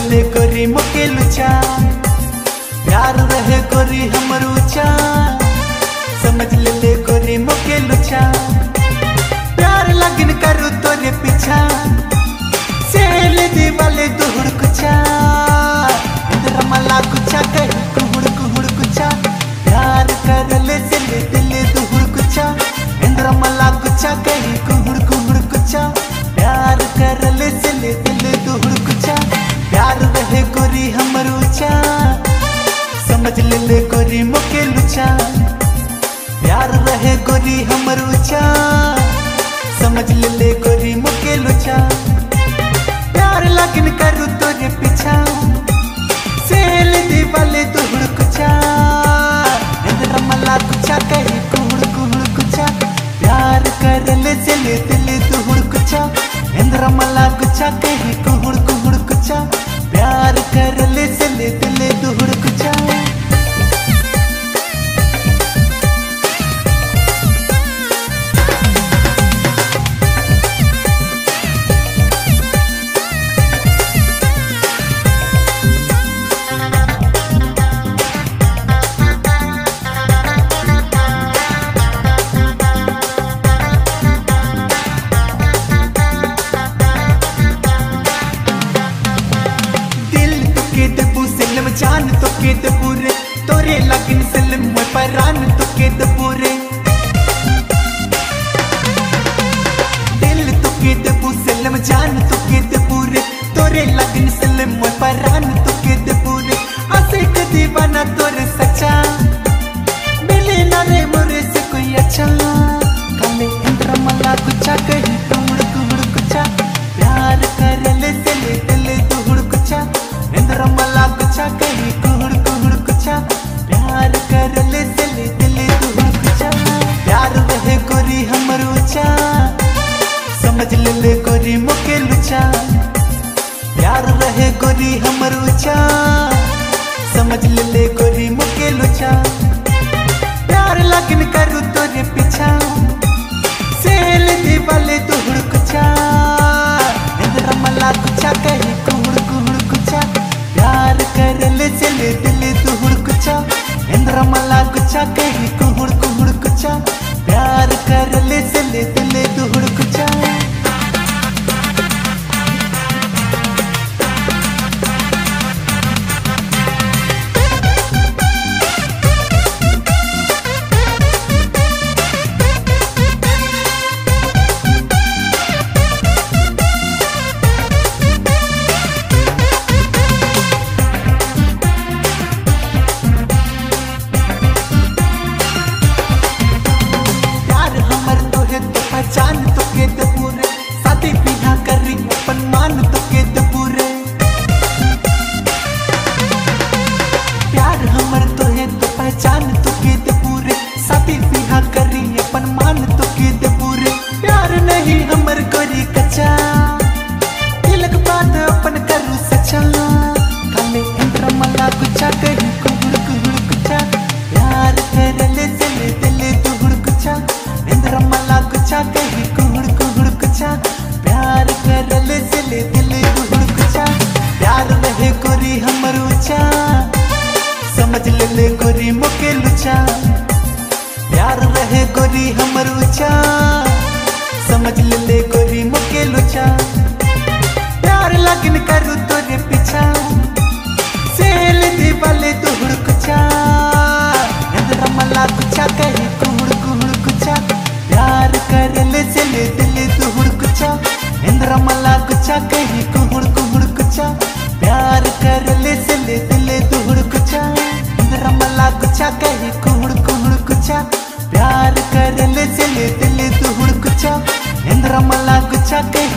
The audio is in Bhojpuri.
ले गोरी मोके लुचा, प्यार रहे गोरी हमर ऊंचा, समझ ले गोरी मोके लुचा, प्यार लगन करू तोरे पीछा, सेल दीवाले दुहुड़ कुचा, इंद्र मला कुचा कही कुहुड़ कुचा, प्यार कर ले दिल दुहुड़ कुचा, इंद्र मला कुचा कही कुहुड़ कुचा, प्यार कर ले दिल दुहुड़ कुचा, प्यार रहे गोरी हमर ऊंचा, समझ ले गोरी मोके लुचा, प्यार रहे गोरी हमर ऊंचा, समझ ले गोरी मोके लुचा, प्यार लगन करू तोरे पीछा, सेल दीवाले दुहुड़ कुचा, इंद्र मला कुचा कही कुहुड़ कुचा, प्यार कर ले दिल दुहुड़ कुचा, इंद्र मला कुचा कही कुहुड़ कुचा, प्यार कर ले दिल दुहुड़ कुचा। जान तो के पूरे तोरे लगन सलम परान तो के पूरे दिल तो के सलम जान तो के पूरे तोरे लगन सलम परान तो के पूरे आसे के दीवाना तोरे सच्चा मिले ना रे मोरे से कोई अच्छा काले इंद्र मला कुचा कही कुहुड़ कुचा, प्यार कर ले दिल दुहुड़ कुचा, इंद्र मला कुचा कही कुहुड़ कुचा, प्यार कर ले दिल दुहुड़ कुचा, प्यार रहे गोरी हमर ऊंचा, समझ ले गोरी मोके लुचा, प्यार रहे गोरी हमर ऊंचा, समझ ले गोरी मोके लुचा, प्यार लगन करू तोरे पीछा, सेल दीवाले दुहुड़ कुचा, इंद्र मला कुचा कही कुहुड़ कुचा, प्यार कर ले दिल दुहुड़ कुचा, इंद्र मला कुचा कही कुहुड़ कुचा, प्यार कर ले दिल दुहुड़ कुचा। जान तो के पूरे साथी पीहा करी अपन मान तो के पूरे, प्यार हमर तो है तो पहचान तो के पूरे साथी पीहा करी अपन मान तो के पूरे, प्यार नहीं हमर गोरी कच्चा तिलक बात अपन करू सच्चा, काले इंद्र मला कुचा कही कुहुड़ कुचा, प्यार कर ले दिल दुहुड़ कुचा, इंद्र मला कुचा कही कुहुड़ कुचा, प्यार कर ले दिल दुहुड़ कुचा, प्यार रहे गोरी हमर ऊंचा, समझ ले गोरी मोके लुचा, प्यार रहे गोरी हमर ऊंचा, समझ ले गोरी मोके लुचा, प्यार लगन करू तोरे पीछा, सेल दीवाले दुहुड़ कुचा, इंद्र मला कुचा कही कुहुड़ कुचा, प्यार कर ले दिल दुहुड़ कुचा, इंद्र मला कुचा कही कुहुड़ कुचा, प्यार कर ले दिल दुहुड़ कुचा, इंद्र मला कुचा कही कुहुड़ कुचा, प्यार कर ले दिल दुहुड़ कुचा, इंद्र मला कुचा कही